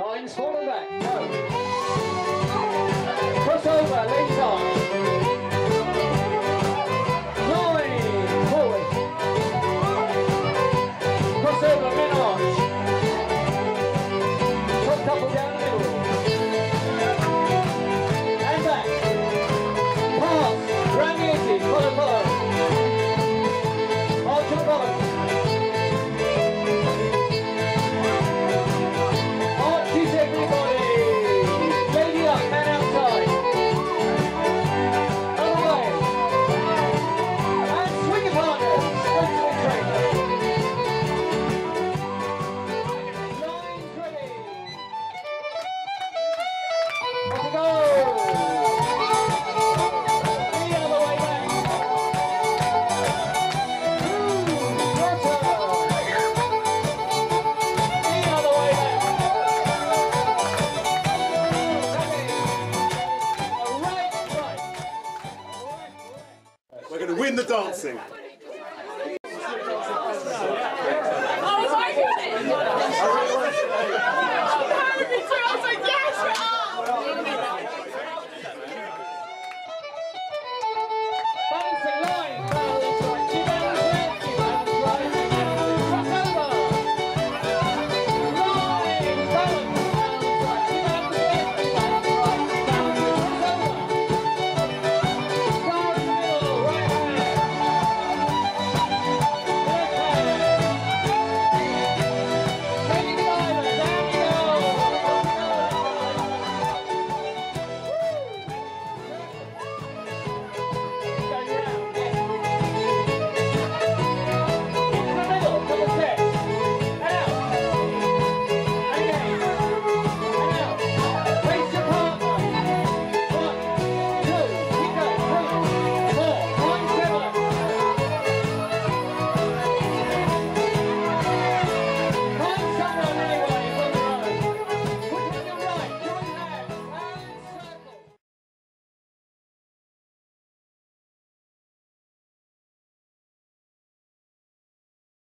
Lines falling back. Go. Crossover, ladies on. Line forward. Crossover, men arch. Top couple down the middle. And back. Pass. Round the edges. Follow, follow. Arch to the bottom. Arches everybody. Lady up, man outside. Other way. And swing your partners. Straight to the train. Lines ready. Off we go. The other way back. Crosser. The other way back. Right. We're going to win the dancing.